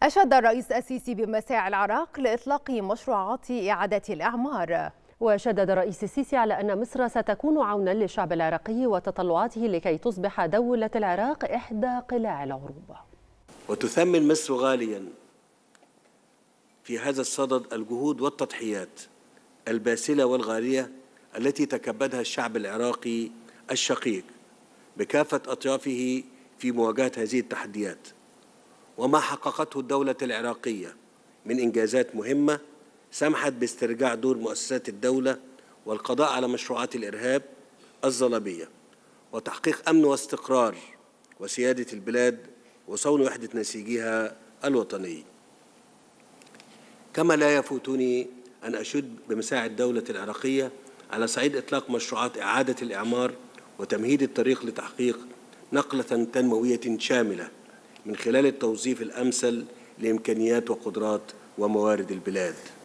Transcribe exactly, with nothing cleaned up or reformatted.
أشاد الرئيس السيسي بمساعي العراق لإطلاق مشروعات إعادة الإعمار. وشدد الرئيس السيسي على أن مصر ستكون عونا للشعب العراقي وتطلعاته لكي تصبح دولة العراق إحدى قلاع العروبة. وتثمن مصر غاليا في هذا الصدد الجهود والتضحيات الباسلة والغالية التي تكبدها الشعب العراقي الشقيق بكافة أطيافه في مواجهة هذه التحديات، وما حققته الدولة العراقية من إنجازات مهمة سمحت باسترجاع دور مؤسسات الدولة والقضاء على مشروعات الإرهاب الصليبية وتحقيق أمن واستقرار وسيادة البلاد وصون وحدة نسيجها الوطني. كما لا يفوتني أن أشد بمساعي الدولة العراقية على صعيد إطلاق مشروعات إعادة الإعمار وتمهيد الطريق لتحقيق نقلة تنموية شاملة من خلال التوظيف الأمثل لإمكانيات وقدرات وموارد البلاد.